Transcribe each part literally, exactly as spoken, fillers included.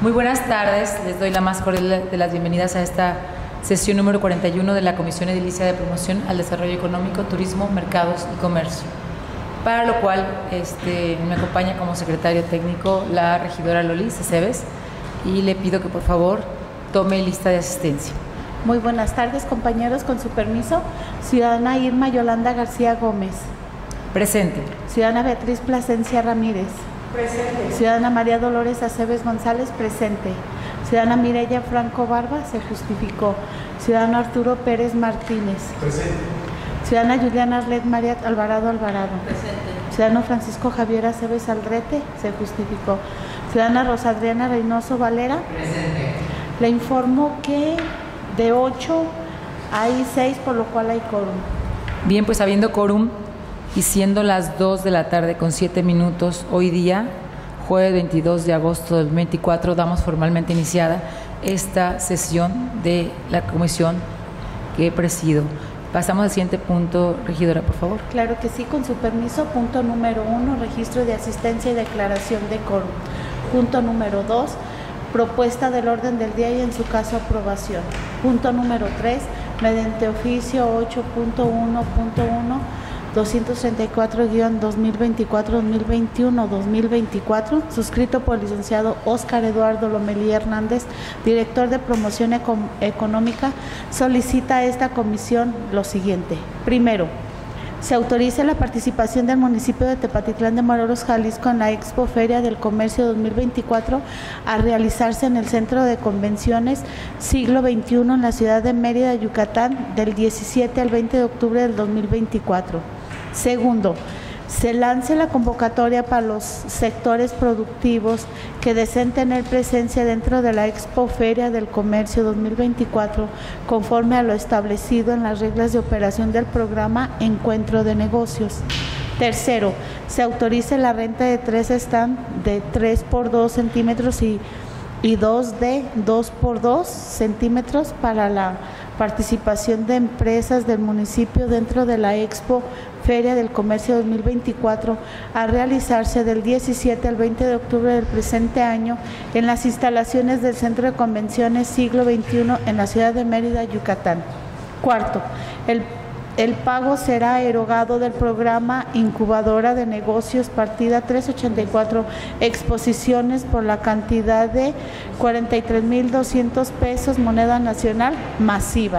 Muy buenas tardes, les doy la más cordial de las bienvenidas a esta sesión número cuarenta y uno de la Comisión Edilicia de Promoción al Desarrollo Económico, Turismo, Mercados y Comercio, para lo cual este, me acompaña como secretario técnico la regidora Lolis Aceves y le pido que por favor tome lista de asistencia. Muy buenas tardes, compañeros, con su permiso. Ciudadana Irma Yolanda García Gómez. Presente. Ciudadana Beatriz Plasencia Ramírez. Presente. Ciudadana María Dolores Aceves González, presente. Ciudadana Mireya Franco Barba, se justificó. Ciudadano Arturo Pérez Martínez. Presente. Ciudadana Juliana Arlet María Alvarado Alvarado. Presente. Ciudadano Francisco Javier Aceves Aldrete, se justificó. Ciudadana Rosa Adriana Reynoso Valera. Presente. Le informo que de ocho hay seis, por lo cual hay quórum. Bien, pues habiendo quórum y siendo las dos de la tarde con siete minutos, hoy día, jueves veintidós de agosto del veinticuatro, damos formalmente iniciada esta sesión de la comisión que presido. Pasamos al siguiente punto, regidora, por favor. Claro que sí, con su permiso. Punto número uno, registro de asistencia y declaración de quórum. Punto número dos, propuesta del orden del día y en su caso aprobación. Punto número tres, mediante oficio ocho punto uno punto uno, doscientos treinta y cuatro guión dos mil veinticuatro dos mil veintiuno dos mil veinticuatro, suscrito por el licenciado Óscar Eduardo Lomelí Hernández, director de Promoción Eco Económica, solicita a esta comisión lo siguiente. Primero, se autoriza la participación del municipio de Tepatitlán de Morelos, Jalisco, en la Expo Feria del Comercio dos mil veinticuatro a realizarse en el Centro de Convenciones Siglo veintiuno en la ciudad de Mérida, Yucatán, del diecisiete al veinte de octubre del dos mil veinticuatro. Segundo, se lance la convocatoria para los sectores productivos que deseen tener presencia dentro de la Expo Feria del Comercio dos mil veinticuatro conforme a lo establecido en las reglas de operación del programa Encuentro de Negocios. Tercero, se autorice la renta de tres stand de tres por dos centímetros y, y dos de dos por dos centímetros para la participación de empresas del municipio dentro de la Expo Feria del Comercio dos mil veinticuatro a realizarse del diecisiete al veinte de octubre del presente año en las instalaciones del Centro de Convenciones Siglo veintiuno en la ciudad de Mérida, Yucatán. Cuarto, el El pago será erogado del programa Incubadora de Negocios, partida trescientos ochenta y cuatro, exposiciones por la cantidad de cuarenta y tres mil doscientos pesos, moneda nacional, masiva.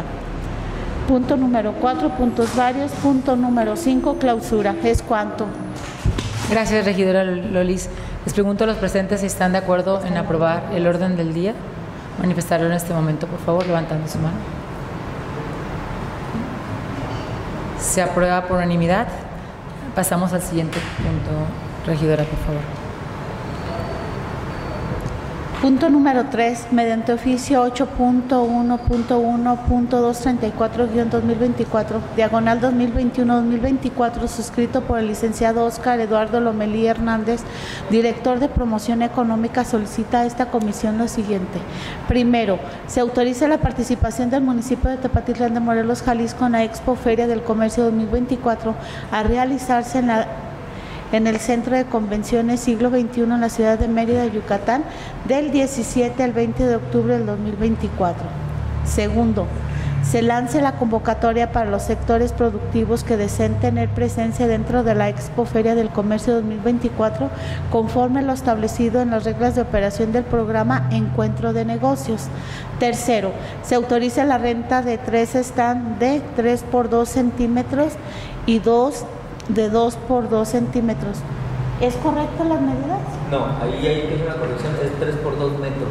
Punto número cuatro, puntos varios. Punto número cinco, clausura. ¿Es cuánto? Gracias, regidora Lolis. Les pregunto a los presentes si están de acuerdo en aprobar el orden del día. Manifestarlo en este momento, por favor, levantando su mano. Se aprueba por unanimidad. Pasamos al siguiente punto, regidora, por favor. Punto número tres, mediante oficio ocho punto uno punto uno punto doscientos treinta y cuatro guión dos mil veinticuatro, diagonal dos mil veintiuno dos mil veinticuatro, suscrito por el licenciado Óscar Eduardo Lomelí Hernández, director de Promoción Económica, solicita a esta comisión lo siguiente. Primero, se autoriza la participación del municipio de Tepatitlán de Morelos, Jalisco, en la Expo Feria del Comercio dos mil veinticuatro a realizarse en la en el Centro de Convenciones Siglo veintiuno en la ciudad de Mérida, Yucatán, del diecisiete al veinte de octubre del dos mil veinticuatro. Segundo, se lance la convocatoria para los sectores productivos que deseen tener presencia dentro de la Expo Feria del Comercio dos mil veinticuatro conforme a lo establecido en las reglas de operación del programa Encuentro de Negocios. Tercero, se autoriza la renta de tres stand de tres por dos centímetros y dos de dos por dos centímetros. ¿Es correcto las medidas? No, ahí hay que hacer una corrección, es tres por dos metros.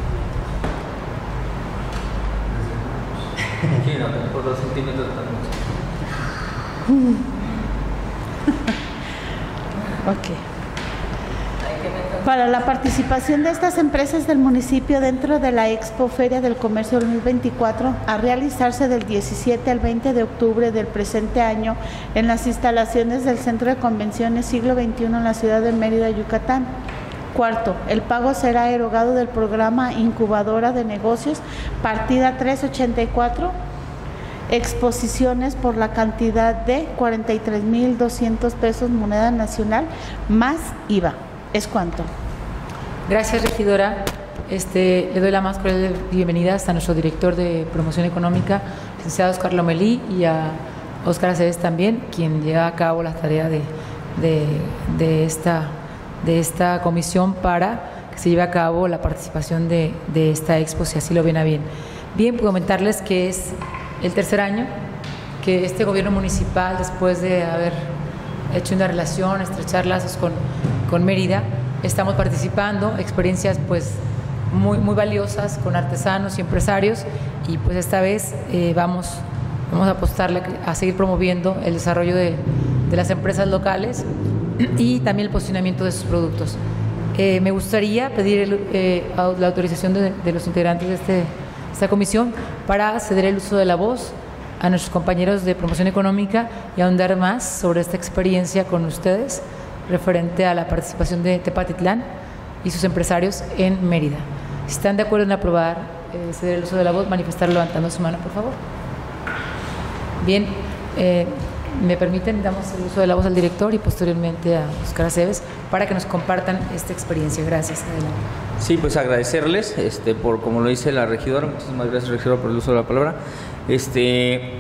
Sí, no, tres por dos centímetros también. Ok. Para la participación de estas empresas del municipio dentro de la Expo Feria del Comercio dos mil veinticuatro a realizarse del diecisiete al veinte de octubre del presente año en las instalaciones del Centro de Convenciones Siglo veintiuno en la ciudad de Mérida, Yucatán. Cuarto, el pago será erogado del programa Incubadora de Negocios, partida trescientos ochenta y cuatro, exposiciones por la cantidad de cuarenta y tres mil doscientos pesos, moneda nacional, más I V A. ¿Es cuánto? Gracias, regidora. este, le doy la más cordial bienvenida a nuestro director de promoción económica, licenciado Oscar Lomelí, y a Óscar Aceves también, quien lleva a cabo la tarea de, de, de, esta, de esta comisión para que se lleve a cabo la participación de, de esta expo, si así lo ven a bien. Bien, comentarles que es el tercer año que este gobierno municipal, después de haber hecho una relación, estrechar lazos con, con Mérida, estamos participando, experiencias pues muy, muy valiosas con artesanos y empresarios, y pues esta vez eh, vamos, vamos a apostarle a seguir promoviendo el desarrollo de, de las empresas locales y también el posicionamiento de sus productos. Eh, me gustaría pedir el, eh, la autorización de, de los integrantes de este, esta comisión para ceder el uso de la voz a nuestros compañeros de promoción económica y ahondar más sobre esta experiencia con ustedes referente a la participación de Tepatitlán y sus empresarios en Mérida. Si están de acuerdo en aprobar eh, ceder el uso de la voz, manifestarlo levantando su mano, por favor. Bien, eh, me permiten, damos el uso de la voz al director y posteriormente a Óscar Aceves para que nos compartan esta experiencia. Gracias. Adelante. Sí, pues agradecerles, este, por como lo dice la regidora, muchísimas gracias, regidora, por el uso de la palabra. Este,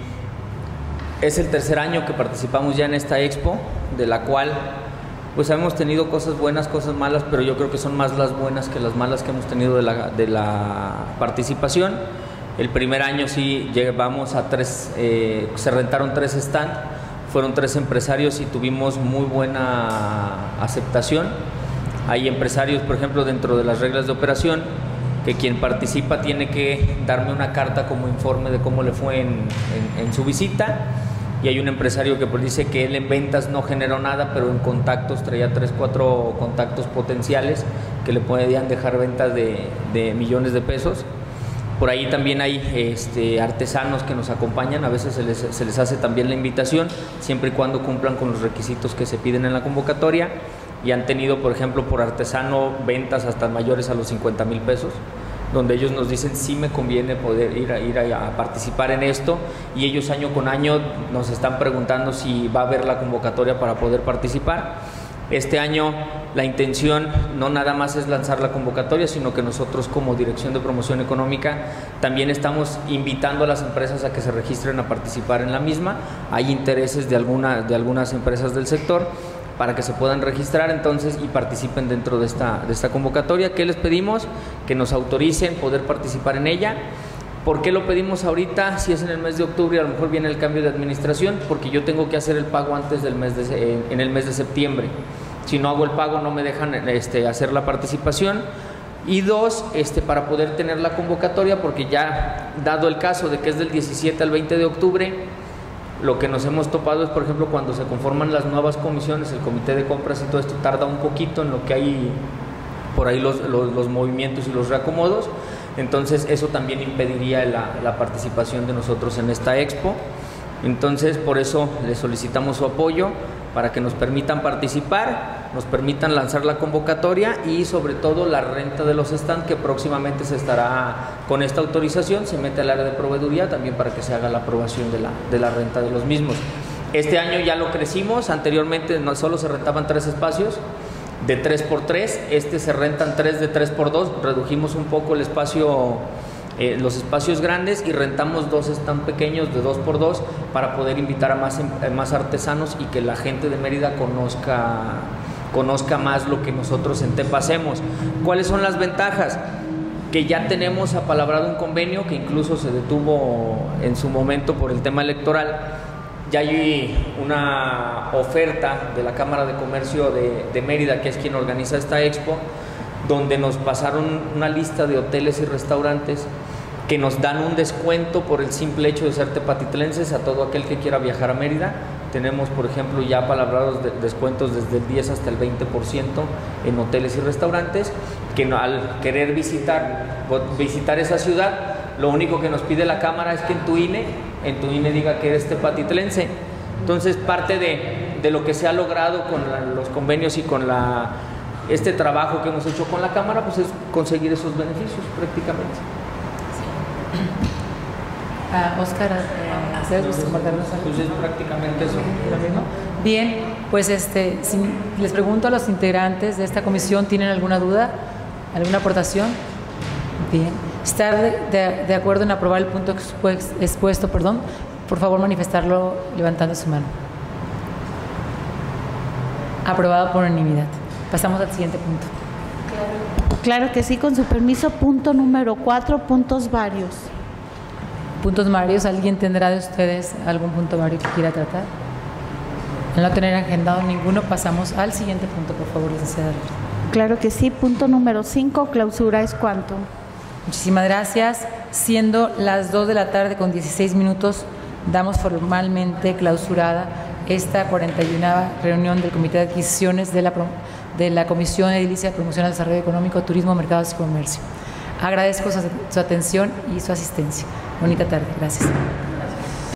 es el tercer año que participamos ya en esta expo, de la cual pues hemos tenido cosas buenas, cosas malas, pero yo creo que son más las buenas que las malas que hemos tenido de la, de la participación. El primer año sí llevamos a tres, eh, se rentaron tres stands, fueron tres empresarios y tuvimos muy buena aceptación. Hay empresarios, por ejemplo, dentro de las reglas de operación, que quien participa tiene que darme una carta como informe de cómo le fue en, en, en su visita. Y hay un empresario que pues dice que él en ventas no generó nada, pero en contactos traía tres, cuatro contactos potenciales que le podían dejar ventas de, de millones de pesos. Por ahí también hay este, artesanos que nos acompañan, a veces se les, se les hace también la invitación, siempre y cuando cumplan con los requisitos que se piden en la convocatoria, y han tenido, por ejemplo, por artesano ventas hasta mayores a los cincuenta mil pesos, donde ellos nos dicen sí me conviene poder ir a, ir a, a participar en esto, y ellos año con año nos están preguntando si va a haber la convocatoria para poder participar. Este año la intención no nada más es lanzar la convocatoria, sino que nosotros como Dirección de Promoción Económica también estamos invitando a las empresas a que se registren a participar en la misma. Hay intereses de, alguna, de algunas empresas del sector para que se puedan registrar entonces y participen dentro de esta, de esta convocatoria. ¿Qué les pedimos? Que nos autoricen poder participar en ella. ¿Por qué lo pedimos ahorita? Si es en el mes de octubre, a lo mejor viene el cambio de administración, porque yo tengo que hacer el pago antes del mes de, en el mes de septiembre. Si no hago el pago no me dejan este, hacer la participación. Y dos, este, para poder tener la convocatoria, porque ya dado el caso de que es del diecisiete al veinte de octubre, lo que nos hemos topado es, por ejemplo, cuando se conforman las nuevas comisiones, el comité de compras y todo esto tarda un poquito en lo que hay por ahí los, los, los movimientos y los reacomodos. Entonces eso también impediría la, la participación de nosotros en esta expo. Entonces por eso les solicitamos su apoyo para que nos permitan participar, nos permitan lanzar la convocatoria y sobre todo la renta de los stands, que próximamente se estará con esta autorización, se mete al área de proveeduría también para que se haga la aprobación de la, de la renta de los mismos. Este año ya lo crecimos, anteriormente no solo se rentaban tres espacios de tres por tres, este se rentan tres de tres por dos, redujimos un poco el espacio, eh, los espacios grandes, y rentamos dos stands pequeños de dos por dos para poder invitar a más, a más artesanos y que la gente de Mérida conozca, conozca más lo que nosotros en Tepa hacemos. ¿Cuáles son las ventajas? Que ya tenemos apalabrado un convenio que incluso se detuvo en su momento por el tema electoral. Ya hay una oferta de la Cámara de Comercio de, de Mérida, que es quien organiza esta expo, donde nos pasaron una lista de hoteles y restaurantes que nos dan un descuento por el simple hecho de ser tepatitlenses a todo aquel que quiera viajar a Mérida. Tenemos, por ejemplo, ya palabrados de descuentos desde el diez hasta el veinte por ciento en hoteles y restaurantes, que no, al querer visitar, visitar esa ciudad, lo único que nos pide la Cámara es que en tu I N E, en tu I N E diga que eres tepatitlense. Entonces, parte de, de lo que se ha logrado con la, los convenios y con la, este trabajo que hemos hecho con la Cámara, pues es conseguir esos beneficios prácticamente. Uh, Óscar, uh, ¿ustedes compartirnos algo? Pues es prácticamente eso. ¿Lo mismo? Bien, pues este, si les pregunto a los integrantes de esta comisión, ¿tienen alguna duda? ¿Alguna aportación? Bien. ¿Estar de, de, de acuerdo en aprobar el punto expuesto, expuesto, perdón? Por favor, manifestarlo levantando su mano. Aprobado por unanimidad. Pasamos al siguiente punto. Claro que sí, con su permiso, punto número cuatro, puntos varios. Puntos varios. ¿Alguien tendrá de ustedes algún punto vario que quiera tratar? Al no tener agendado ninguno, pasamos al siguiente punto, por favor, licenciada. Claro que sí, punto número cinco, clausura es cuanto. Muchísimas gracias. Siendo las dos de la tarde con dieciséis minutos, damos formalmente clausurada esta cuarenta y una reunión del Comité de Adquisiciones de la, de la Comisión Edilicia de Promoción al Desarrollo Económico, Turismo, Mercados y Comercio. Agradezco su, su atención y su asistencia. Bonita tarde. Gracias.